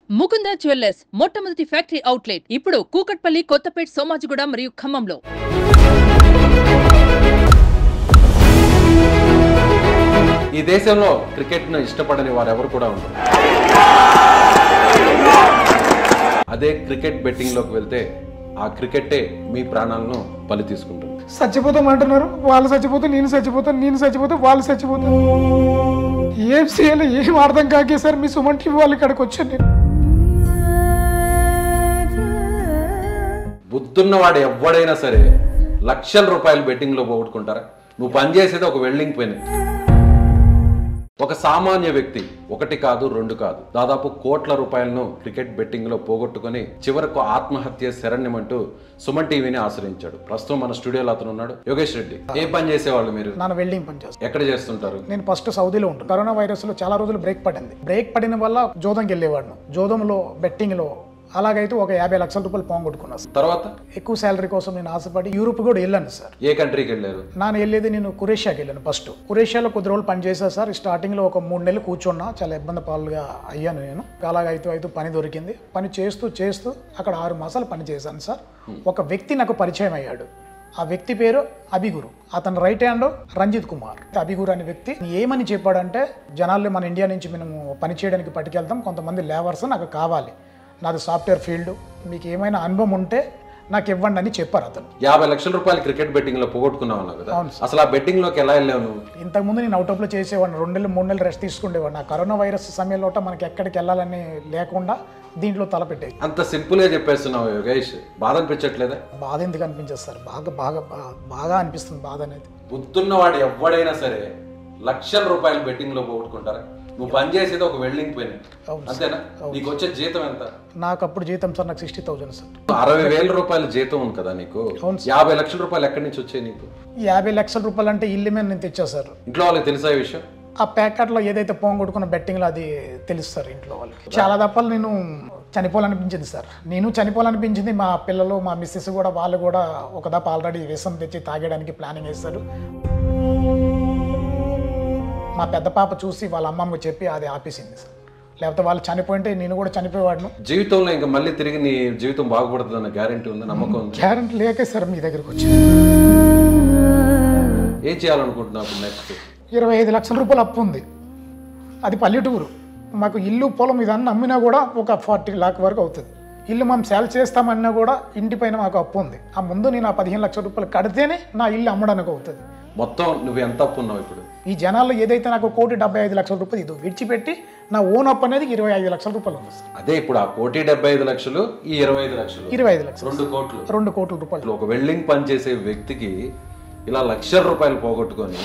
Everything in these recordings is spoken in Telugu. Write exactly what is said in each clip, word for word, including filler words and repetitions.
ముకుంద జ్యువెల్లర్స్ మొట్టమొదటి ఫ్యాక్టరీ అవుట్లెట్ ఇప్పుడు కూకట్పల్లి, కొత్తపేట్, సోమాజిగూడ మరియు ఖమ్మంలో. ఈ దేశంలో క్రికెట్ ను ఇష్టపడని వారెవరు కూడా ఉండరు. అదే క్రికెట్ బెట్టింగ్ లోకి వెళ్తే ఆ క్రికెటే మీ ప్రాణాలను బలి తీసుకుంటుంది. చచ్చిపోతాం అంటున్నారు, వాళ్ళు చచ్చిపోతే నేను చచ్చిపోతాను, నేను చచ్చిపోతే వాళ్ళు చచ్చిపోతాను. ఏం చేయాలి ఏం అర్థం కాకే సార్ మీ సుమన్ టీవీ వాళ్ళకి అక్కడికి వచ్చాను నేను. బుద్ధున్నవాడు ఎవడైనా సరే లక్షల రూపాయలు బెట్టింగ్ లో పోగొట్టుకుంటారా? నువ్వు పనిచేసేది ఒక వెల్డింగ్ పని. ఒక సామాన్య వ్యక్తి ఒకటి కాదు రెండు కాదు దాదాపు కోట్ల రూపాయలను క్రికెట్ బెట్టింగ్ లో పోగొట్టుకుని చివరకు ఆత్మహత్య శరణ్యమంటూ సుమన్ టీవీని ఆశ్రయించాడు. ప్రస్తుతం మన స్టూడియోలో అతను ఉన్నాడు. యోగేష్ రెడ్డి, ఏ పని చేసేవాళ్ళు మీరు? నా వెల్డింగ్ పని చేస్తాను. ఎక్కడ చేస్తుంటారు? నేను ఫస్ట్ సౌదీలో ఉంటాను. కరోనా వైరస్ లో చాలా రోజులు బ్రేక్ పడింది. బ్రేక్ పడిన వల్ల జోదంకి వెళ్ళేవాడిను. జోదంలో బెట్టింగ్ లో అలాగైతే ఒక యాభై లక్షల రూపాయలు పోగొట్టుకున్నా సార్. తర్వాత ఎక్కువ శాలరీ కోసం నేను ఆశపడి యూరోప్ కూడా వెళ్ళాను సార్. ఏ కంట్రీకి వెళ్ళారు? నాన్న వెళ్ళేది నేను కురేషియాకి వెళ్ళాను. ఫస్ట్ కురేషియాలో కొద్ది రోజులు పని చేశా సార్. స్టార్టింగ్ లో ఒక మూడు నెలలు కూర్చున్నా, చాలా ఇబ్బంది పాలుగా అయ్యాను నేను. అలాగ అయితే అయితే పని దొరికింది. పని చేస్తూ చేస్తూ అక్కడ ఆరు మాసాలు పని చేశాను సార్. ఒక వ్యక్తి నాకు పరిచయం అయ్యాడు. ఆ వ్యక్తి పేరు అభిగురు. అతను రైట్ హ్యాండ్ రంజిత్ కుమార్. అభిగురు అనే వ్యక్తి ఏమని చెప్పాడంటే, జనాల్లో మన ఇండియా నుంచి మేము పని చేయడానికి పట్టుకెళ్తాం, కొంతమంది లేబర్స్ నాకు కావాలి, నాది సాఫ్ట్వేర్ ఫీల్డ్, మీకు ఏమైనా అనుభవం ఉంటే నాకు ఇవ్వండి అని చెప్పారు అతను. యాభై లక్షల రూపాయలు క్రికెట్ బెట్టింగ్ లో పోగొట్టుకున్నావు అన్నావు కదా, అసలు ఆ బెట్టింగ్ లోకి ఎలా వెళ్ళావు నువ్వు? ఇంతకుముందు నేను అవుట్ ఆఫ్ లో చేసేవాడిని. రెండు నెలలు మూడు నెలలు రెస్ట్ తీసుకునేవాడిని. ఆ కరోనా వైరస్ సమయంలో మనకి ఎక్కడికి వెళ్ళాలని లేకుండా దీంట్లో తలపెట్టే. అంత సింపుల్ గా చెప్పేస్తున్నావు యోగేష్, బాధ అనిపించట్లేదా? బాధ ఎందుకు అనిపించదు సార్? బాగా బాగా బాగా అనిపిస్తుంది బాధ అనేది. బుద్ధున్నవాడు ఎవడైనా సరే లక్షల రూపాయలు బెట్టింగ్ లో పోగొట్టుకుంటారా? నువ్వు పని చేసేది ఒక వెల్డింగ్ పని, అంతేనా? నీకు వచ్చే జీతం ఎంత? నాకు అప్పుడు జీతం సార్ నాకు సిక్స్టీ థౌసండ్ సార్. అరవై వేల రూపాయల జీతం ఉంది కదా నీకు. యాభై లక్షల రూపాయలు ఎక్కడి నుంచి వచ్చాయి నీకు? యాభై లక్షల రూపాయలు అంటే ఇల్లు మీద నేను తెచ్చా సార్. ఇంట్లో వాళ్ళకి తెలుసా ఈ విషయం? ఆ ప్యాకెట్ లో ఏదైతే పోగొట్టుకున్న బెట్టింగ్ లో అది తెలుస్తారు ఇంట్లో వాళ్ళకి. చాలా దప్పలు నేను చనిపోవాలనిపించింది సార్. నేను చనిపోవాలనిపించింది. మా పిల్లలు మా మిస్సెస్ కూడా, వాళ్ళు కూడా ఒక దప్ప ఆల్రెడీ విషం తెచ్చి తాగడానికి ప్లానింగ్ వేస్తారు. మా పెద్ద పాప చూసి వాళ్ళ అమ్మమ్మకి చెప్పి అది ఆపేసింది సార్. లేకపోతే వాళ్ళు చనిపోయింటే నేను కూడా చనిపోయేవాడిను. జీవితంలో ఇంకా మళ్ళీ తిరిగి నీ జీవితం బాగుపడుతుంది అన్న గ్యారెంటీ ఉంది, నమ్మకం ఉంది? గ్యారెంటీ లేకే సార్ మీ దగ్గరకు వచ్చి. ఏం చేయాలనుకుంటున్నావు నెక్స్ట్? ఇరవై ఐదు లక్షల రూపాయలు అప్పు ఉంది. అది పల్లెటూరు. మాకు ఇల్లు పొలం ఇదన్నీ అమ్మినా కూడా ఒక ఫార్టీ లాక్ వరకు అవుతుంది. ఇల్లు మనం సేల్ చేస్తామన్నా కూడా ఇంటి పైన మాకు అప్పు ఉంది. ఆ ముందు నేను ఆ పదిహేను లక్షల రూపాయలు కడితేనే నా ఇల్లు అమ్మడానికి అవుతుంది. మొత్తం నువ్వు ఎంత అప్పు ఉన్నావు ఇప్పుడు? ఈ జనాల్లో ఏదైతే నాకు కోటి డెబ్బై ఐదు లక్షల రూపాయలు ఇది విడిచిపెట్టి నా ఓన్ అప్పు అనేది ఇరవై ఐదు లక్షల రూపాయలు ఉంది సార్. అదే ఇప్పుడు ఆ కోటి డెబ్బై ఐదు లక్షలు ఈ ఇరవై ఐదు లక్షలు ఇరవై ఐదు లక్షలు రెండు కోట్లు రెండు కోట్ల రూపాయలు. ఒక వెల్డింగ్ పని చేసే వ్యక్తికి ఇలా లక్షల రూపాయలు పోగొట్టుకొని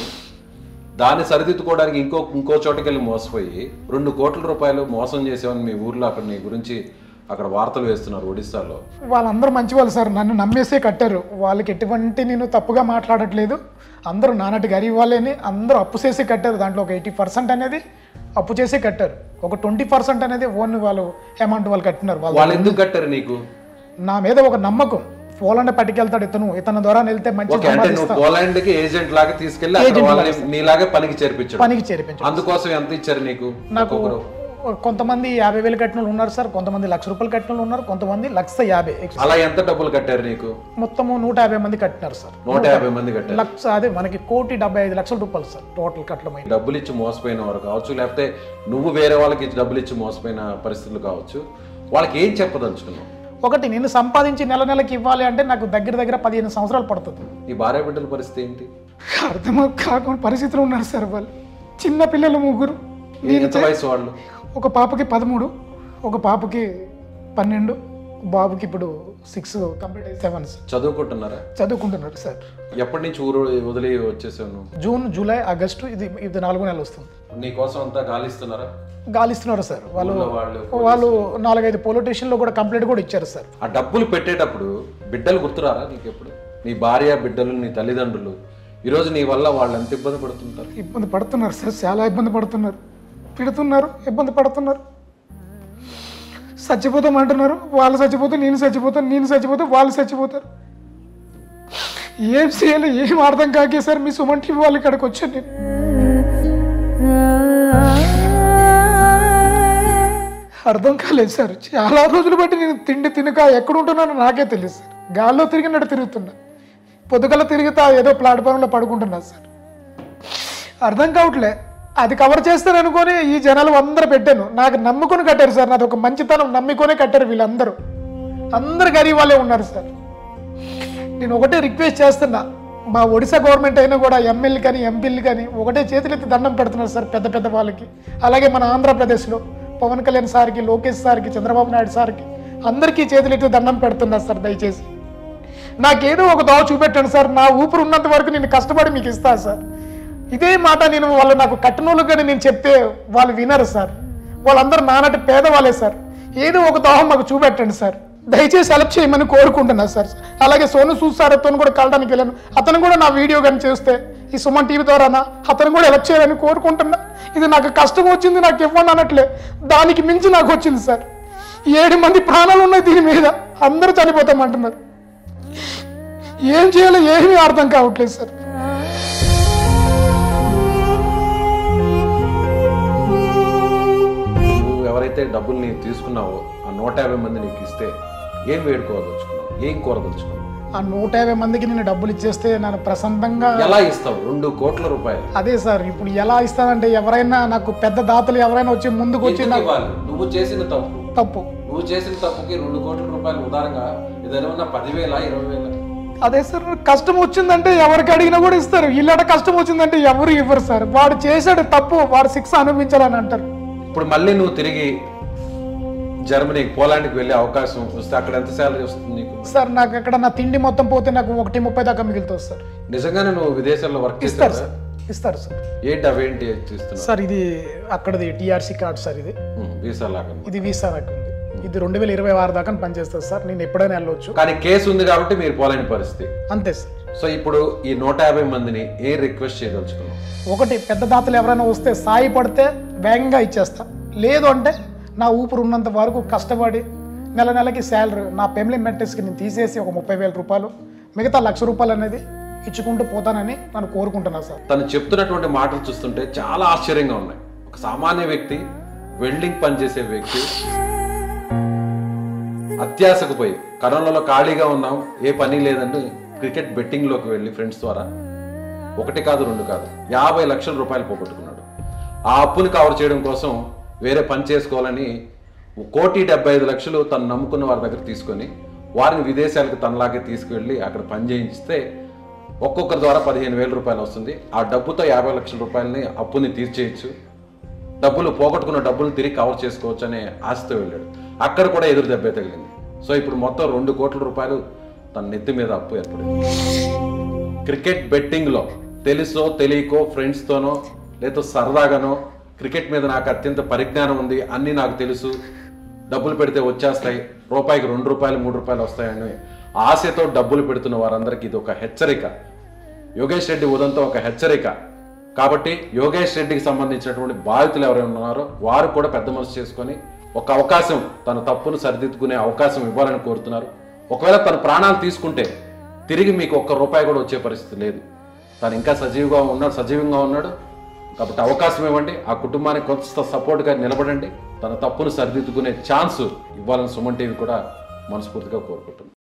దాన్ని సరిదిద్దుకోవడానికి ఇంకో ఇంకో చోటకి వెళ్ళి మోసపోయి రెండు కోట్ల రూపాయలు మోసం చేసేవని మీ ఊర్లో అక్కడ నీ గురించి అక్కడ వార్తలు వేస్తున్నారు ఒడిశాలో. వాళ్ళందరూ మంచి వాళ్ళు సార్. నన్ను నమ్మేసే కట్టారు. వాళ్ళకి ఎటువంటి నేను తప్పుగా మాట్లాడట్లేదు. అందరూ నానటి గరీబ్ వాళ్ళని అందరూ అప్పు చేసి కట్టారు. దాంట్లో ఒక ఎయిటీ పర్సెంట్ అనేది అప్పు చేసి కట్టారు. ఒక ట్వంటీ పర్సెంట్ అనేది ఓన్ వాళ్ళు అమౌంట్ వాళ్ళు కట్టినారు. వాళ్ళు ఎందుకు కట్టారు నీకు? నా మీద ఒక నమ్మకం. పోలాండ్ పట్టుకెళ్తాడు ఇతను, ఇతని ద్వారా వెళ్తే మంచి పోలాండ్ కి ఏజెంట్ లాగా తీసుకెళ్లి నీలాగే పనికి చేర్పించాడు. పనికి చేర్పించాడు. అందుకోసం ఎంత ఇచ్చారు నీకు? నాకు కొంతమంది యాభై వేలు కట్టిన ఉన్నారు సార్, కొంతమంది లక్ష రూపాయలు కట్టిన ఉన్నారు, కొంతమంది లక్ష యాభై. అలా ఎంత డబ్బులు కట్టారు నీకు? మొత్తము నూట యాభై మంది కట్టినారు సార్. నూట యాభై మంది కట్టారు. లక్ష అదే మనకి కోటి డెబ్బై ఐదు లక్షల రూపాయలు సార్ టోటల్ కట్టడం. డబ్బులు ఇచ్చి మోసపోయిన వారు కావచ్చు, లేకపోతే నువ్వు వేరే వాళ్ళకి డబ్బులు ఇచ్చి మోసపోయిన పరిస్థితులు కావచ్చు. వాళ్ళకి ఏం చెప్పదలుచుకున్నావు? ఒకటి, నేను సంపాదించి నెల నెలకి ఇవ్వాలి అంటే నాకు దగ్గర దగ్గర పదిహేను సంవత్సరాలు పడుతుంది. ఈ భార్య బిడ్డల పరిస్థితి ఏంటి? అర్థం కాకుండా పరిస్థితులు ఉన్నారు సార్. వాళ్ళు చిన్న పిల్లలు ముగ్గురు. ఎంత వయసు వాళ్ళు? ఒక పాపకి పదమూడు, ఒక పాపకి పన్నెండు, బాబుకి ఇప్పుడు సిక్స్ కంప్లీట్ అయ్యి సెవెన్. చదువుకుంటున్నారా? చదువుకుంటున్నారు సార్. ఎప్పటి నుంచి ఊరు వదిలి వచ్చేసాను? జూన్, జూలై, ఆగస్టు, ఇది ఇది నాలుగు నెలలు వస్తుంది. నీకోసం అంతా గాలిస్తున్నారా? గాలిస్తున్నారు సార్. వాళ్ళు వాళ్ళు నాలుగైదు పోలీస్ స్టేషన్లో కూడా కంప్లైంట్ కూడా ఇచ్చారు సార్. ఆ డబ్బులు పెట్టేటప్పుడు బిడ్డలు గుర్తురారా నీకు ఎప్పుడు? నీ భార్య, బిడ్డలు, నీ తల్లిదండ్రులు ఈరోజు నీ వల్ల వాళ్ళు ఎంత ఇబ్బంది పడుతుంటారు? ఇబ్బంది పడుతున్నారు సార్, చాలా ఇబ్బంది పడుతున్నారు, పెడుతున్నారు, ఇబ్బంది పడుతున్నారు. చచ్చిపోతాం అంటున్నారు, వాళ్ళు చచ్చిపోతే నేను చచ్చిపోతాను, నేను చచ్చిపోతే వాళ్ళు చచ్చిపోతారు. ఏం చేయాలి ఏం అర్థం కాకే సార్ మీ సుమన్ టీవీ వాళ్ళకి అక్కడికి వచ్చాను నేను. అర్థం కాలేదు సార్. చాలా రోజులు బట్టి నేను తిండి తినక ఎక్కడ ఉంటున్నానో నాకే తెలియదు సార్. గాల్లో తిరిగినట్టు తిరుగుతున్నా, పొద్దుగల తిరుగుతా ఏదో ప్లాట్ఫామ్లో పడుకుంటున్నా సార్. అర్థం కావట్లే. అది కవర్ చేస్తాను అనుకొని ఈ జనాలు అందరూ పెట్టాను. నాకు నమ్ముకొని కట్టారు సార్. నాది ఒక మంచితనం నమ్ముకొనే కట్టారు వీళ్ళందరూ. అందరు గరీబ్ వాళ్ళే ఉన్నారు సార్. నేను ఒకటే రిక్వెస్ట్ చేస్తున్నా, మా ఒడిశా గవర్నమెంట్ అయినా కూడా ఎమ్మెల్యే కానీ ఎంపీలు కానీ ఒకటే చేతులెత్తి దండం పెడుతున్నారు సార్ పెద్ద పెద్ద వాళ్ళకి. అలాగే మన ఆంధ్రప్రదేశ్లో పవన్ కళ్యాణ్ సార్కి, లోకేష్ సార్కి, చంద్రబాబు నాయుడు సార్కి అందరికీ చేతులెత్తి దండం పెడుతున్నారు సార్. దయచేసి నాకేదో ఒక దోవ చూపెట్టండి సార్. నా ఊపిరి ఉన్నంత వరకు నేను కష్టపడి మీకు ఇస్తాను సార్. ఇదే మాట నేను వాళ్ళు నాకు కట్టినోళ్ళు కానీ నేను చెప్తే వాళ్ళు వినరు సార్. వాళ్ళందరూ నానటి పేదవాళ్ళే సార్. ఏదో ఒక దోహం మాకు చూపెట్టండి సార్. దయచేసి హెల్ప్ చేయమని కోరుకుంటున్నా సార్. అలాగే సోను సూద్ సార్ అతను కూడా కలడానికి వెళ్ళాను. అతను కూడా నా వీడియో కానీ చేస్తే ఈ సుమన్ టీవీ ద్వారానా అతను కూడా హెల్ప్ చేయాలని కోరుకుంటున్నా. ఇది నాకు కష్టం వచ్చింది, నాకు ఇవ్వండి అనట్లే, దానికి మించి నాకు వచ్చింది సార్. ఏడు మంది ప్రాణాలు ఉన్నాయి దీని మీద, అందరూ చనిపోతామంటున్నారు. ఏం చేయాలో ఏమీ అర్థం కావట్లేదు సార్. నువ్వు ఎవరైతే డబ్బులు నీకు తీసుకున్నావో ఆ నూట యాభై మంది నీకు ఇస్తే ఏం వేడుకోదలుచుకున్నావు, ఏం కోరదలుచుకున్నావు? ఆ నూట యాభై మందికి నేను డబ్బులు ఇచ్చేస్తే నన్ను ప్రశాంతంగా ఎలా ఇస్తావు? రెండు కోట్ల రూపాయలు. అదే సార్, ఇప్పుడు ఎలా ఇస్తానంటే ఎవరైనా నాకు పెద్ద దాతలు ఎవరైనా వచ్చి ముందుకు వచ్చి ఎందుకు ఇవ్వాలి? నువ్వు చేసిన తప్పు తప్పు నువ్వు చేసిన తప్పుకి రెండు కోట్ల రూపాయలు ఉదారంగా ఏదైనా ఉన్న పదివేల ఇరవై వేల అదే సార్, కష్టం వచ్చిందంటే ఎవరికి అడిగినా కూడా ఇస్తారు. ఇల్లట కష్టం వచ్చిందంటే ఎవరు ఇవ్వరు సార్. వాడు చేసాడు తప్పు, వాడు శిక్ష అనుభవించాలని అంటారు. ఇప్పుడు మళ్ళీ నువ్వు తిరిగి జర్మనీకి, పోలాండ్కి వెళ్ళే అవకాశం వస్తే అక్కడ ఎంత శాలరీ వస్తుంది నీకు? సార్ నాకు అక్కడ నా తిండి మొత్తం పోతే నాకు ఒకటి ముప్పై దాకా మిగులుతుంది సార్. నిజంగానే నువ్వు విదేశాల్లో వర్క్ ఇస్తారు చేస్తావు? సార్, ఇస్తారు సార్. ఏంటి అవేంటి చేస్తున్నావు? సార్ ఇది అక్కడది టీఆర్సీ కార్డ్ సార్. ఇది వీసా లాగా ఇది వీసా దాకా ఉంది. ఇది రెండు వేల ఇరవై ఆరు దాకా పనిచేస్తుంది సార్. నేను ఎప్పుడైనా వెళ్ళవచ్చు. కానీ కేసు ఉంది కాబట్టి మీరు పోలేని పరిస్థితి. అంతే సార్. సో ఇప్పుడు ఈ నూట యాభై మందిని ఏ రిక్వెస్ట్ చేయదలుచుకున్నావు? ఒకటి, పెద్ద దాతలు ఎవరైనా వస్తే సాయి పడితే వేగంగా ఇచ్చేస్తా. లేదు అంటే నా ఊపిరి ఉన్నంత వరకు కష్టపడి నెల నెలకి శాలరీ నా ఫ్యామిలీ మెట్రిక్స్కి నేను తీసేసి ఒక ముప్పై వేల రూపాయలు మిగతా లక్ష రూపాయలు అనేది ఇచ్చుకుంటూ పోతానని నన్ను కోరుకుంటున్నాను సార్. తను చెప్తున్నటువంటి మాటలు చూస్తుంటే చాలా ఆశ్చర్యంగా ఉన్నాయి. ఒక సామాన్య వ్యక్తి, వెల్డింగ్ పనిచేసే వ్యక్తి, అత్యాశకు పోయి కరోనాలో ఖాళీగా ఉన్నాం, ఏ పని లేదని క్రికెట్ బెట్టింగ్లోకి వెళ్ళి ఫ్రెండ్స్ ద్వారా ఒకటి కాదు రెండు కాదు యాభై లక్షల రూపాయలు పోగొట్టుకున్నాడు. ఆ అప్పుని కవర్ చేయడం కోసం వేరే పని చేసుకోవాలని కోటి డెబ్బై ఐదు లక్షలు తను నమ్ముకున్న వారి దగ్గర తీసుకొని వారిని విదేశాలకు తనలాగే తీసుకువెళ్ళి అక్కడ పని చేయిస్తే ఒక్కొక్కరి ద్వారా పదిహేను వేల రూపాయలు వస్తుంది. ఆ డబ్బుతో యాభై లక్షల రూపాయలని అప్పుని తీర్చేయచ్చు, డబ్బులు పోగొట్టుకున్న డబ్బులు తిరిగి కవర్ చేసుకోవచ్చు అనే ఆశతో వెళ్ళాడు. అక్కడ కూడా ఎదురు దెబ్బే తగిలింది. సో ఇప్పుడు మొత్తం రెండు కోట్ల రూపాయలు తన నెత్తి మీద అప్పు ఏర్పడింది. క్రికెట్ బెట్టింగ్లో తెలుసో తెలియకో ఫ్రెండ్స్తోనో లేదా సరదాగానో క్రికెట్ మీద నాకు అత్యంత పరిజ్ఞానం ఉంది, అన్నీ నాకు తెలుసు, డబ్బులు పెడితే వచ్చేస్తాయి, రూపాయికి రెండు రూపాయలు మూడు రూపాయలు వస్తాయని ఆశతో డబ్బులు పెడుతున్న వారందరికీ ఇది ఒక హెచ్చరిక. యోగేష్ రెడ్డి ఉదంతో ఒక హెచ్చరిక. కాబట్టి యోగేష్ రెడ్డికి సంబంధించినటువంటి బాధితులు ఎవరైనా ఉన్నారో వారు కూడా పెద్ద మనసు చేసుకొని ఒక అవకాశం, తన తప్పును సరిదిద్దుకునే అవకాశం ఇవ్వాలని కోరుతున్నారు. ఒకవేళ తన ప్రాణాలు తీసుకుంటే తిరిగి మీకు ఒక్క రూపాయి కూడా వచ్చే పరిస్థితి లేదు. తను ఇంకా సజీవంగా ఉన్నాడు సజీవంగా ఉన్నాడు కాబట్టి అవకాశం ఇవ్వండి. ఆ కుటుంబానికి కొంత సపోర్ట్గా నిలబడండి. తన తప్పును సరిదిద్దుకునే ఛాన్స్ ఇవ్వాలని సుమన్ టీవీ కూడా మనస్ఫూర్తిగా కోరుకుంటుంది.